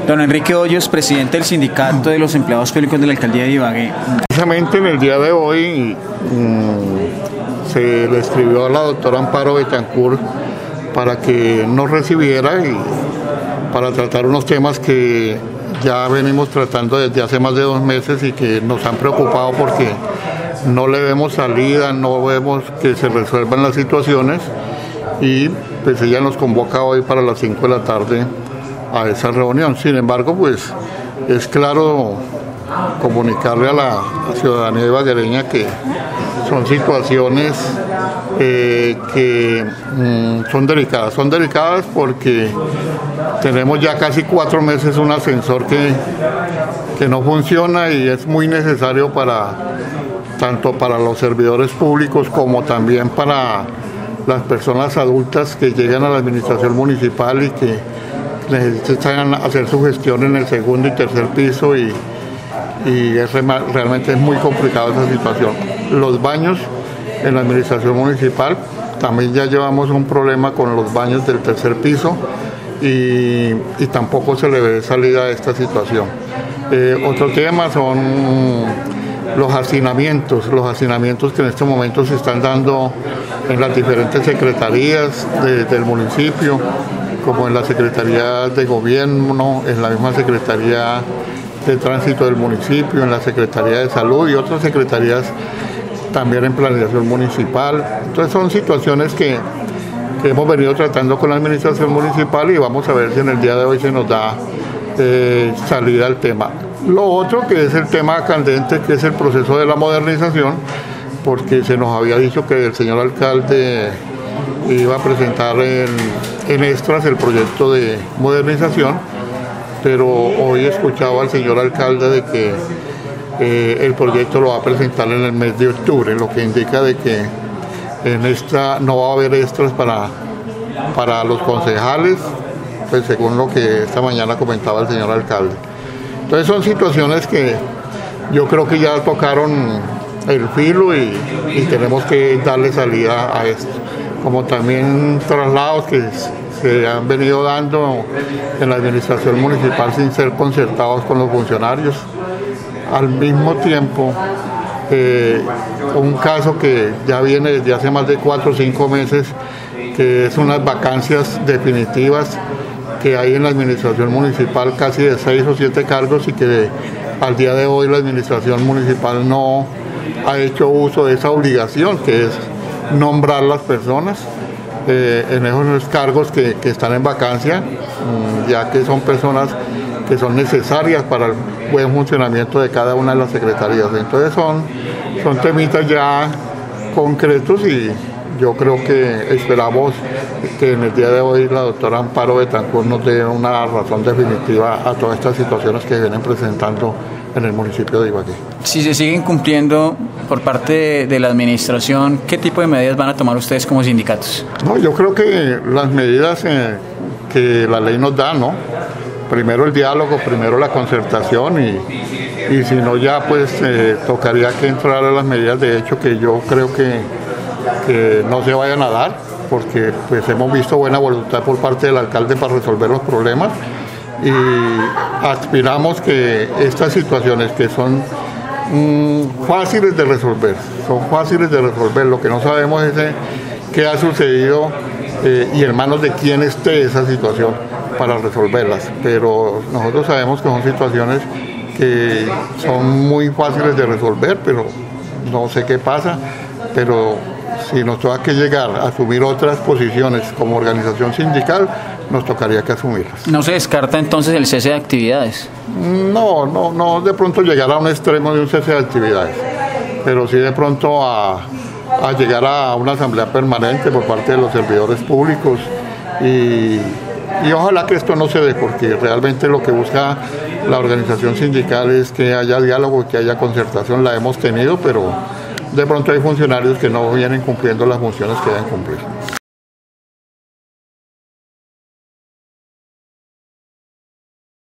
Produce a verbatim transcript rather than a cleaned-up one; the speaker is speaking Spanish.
Don Enrique Hoyos, presidente del Sindicato de los Empleados Públicos de la Alcaldía de Ibagué. Precisamente en el día de hoy mmm, se le escribió a la doctora Amparo Betancourt para que nos recibiera y para tratar unos temas que ya venimos tratando desde hace más de dos meses y que nos han preocupado porque no le vemos salida, no vemos que se resuelvan las situaciones, y pues ella nos convoca hoy para las cinco de la tarde a esa reunión. Sin embargo, pues es claro comunicarle a la ciudadanía ibaguereña que son situaciones eh, que mm, son delicadas. Son delicadas porque tenemos ya casi cuatro meses un ascensor que, que no funciona y es muy necesario para tanto para los servidores públicos como también para las personas adultas que llegan a la administración municipal y que necesitan hacer su gestión en el segundo y tercer piso, y, y es, realmente es muy complicada esa situación. Los baños en la administración municipal, también ya llevamos un problema con los baños del tercer piso y, y tampoco se le ve salida a esta situación. Eh, otro tema son los hacinamientos, los hacinamientos que en este momento se están dando en las diferentes secretarías de, del municipio, como en la Secretaría de Gobierno, en la misma Secretaría de Tránsito del municipio, en la Secretaría de Salud y otras secretarías también en Planeación Municipal. Entonces son situaciones que, que hemos venido tratando con la administración municipal y vamos a ver si en el día de hoy se nos da eh, salida al tema. Lo otro que es el tema candente, que es el proceso de la modernización, porque se nos había dicho que el señor alcalde iba a presentar en, en Extras el proyecto de modernización, pero hoy he escuchado al señor alcalde de que eh, el proyecto lo va a presentar en el mes de octubre, lo que indica de que en esta no va a haber extras para, para los concejales, pues según lo que esta mañana comentaba el señor alcalde. Entonces son situaciones que yo creo que ya tocaron el filo y, y tenemos que darle salida a esto. Como también traslados que se han venido dando en la administración municipal sin ser concertados con los funcionarios. Al mismo tiempo, eh, un caso que ya viene desde hace más de cuatro o cinco meses, que es unas vacancias definitivas que hay en la administración municipal, casi de seis o siete cargos, y que al día de hoy la administración municipal no ha hecho uso de esa obligación, que es nombrar las personas eh, en esos cargos que, que están en vacancia, mmm, ya que son personas que son necesarias para el buen funcionamiento de cada una de las secretarías. Entonces son, son temitas ya concretos y yo creo que esperamos que en el día de hoy la doctora Amparo Betancourt nos dé una razón definitiva a todas estas situaciones que vienen presentando en el municipio de Ibagué. Si se siguen cumpliendo por parte de, de la administración, ¿qué tipo de medidas van a tomar ustedes como sindicatos? No, yo creo que las medidas eh, que la ley nos da, ¿no? Primero el diálogo, primero la concertación y, y si no ya pues eh, tocaría que entrar a las medidas de hecho que yo creo que, que no se vayan a dar, porque pues hemos visto buena voluntad por parte del alcalde para resolver los problemas y aspiramos que estas situaciones que son mmm, fáciles de resolver, son fáciles de resolver, lo que no sabemos es eh, qué ha sucedido eh, y en manos de quién esté esa situación para resolverlas, pero nosotros sabemos que son situaciones que son muy fáciles de resolver, pero no sé qué pasa, pero si nos toca que llegar a asumir otras posiciones como organización sindical, nos tocaría que asumirlas. ¿No se descarta entonces el cese de actividades? No, no, no de pronto llegar a un extremo de un cese de actividades, pero sí de pronto a, a llegar a una asamblea permanente por parte de los servidores públicos y, y ojalá que esto no se dé, porque realmente lo que busca la organización sindical es que haya diálogo, que haya concertación, la hemos tenido, pero de pronto hay funcionarios que no vienen cumpliendo las funciones que deben cumplir.